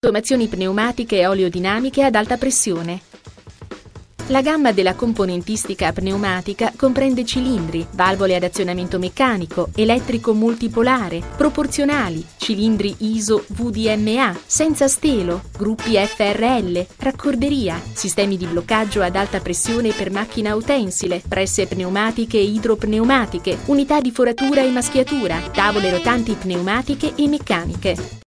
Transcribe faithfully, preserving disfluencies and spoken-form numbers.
automazioni pneumatiche e oleodinamiche ad alta pressione. La gamma della componentistica pneumatica comprende cilindri, valvole ad azionamento meccanico, elettrico multipolare, proporzionali, cilindri I S O V D M A, senza stelo, gruppi F R L, raccorderia, sistemi di bloccaggio ad alta pressione per macchina utensile, presse pneumatiche e idropneumatiche, unità di foratura e maschiatura, tavole rotanti pneumatiche e meccaniche.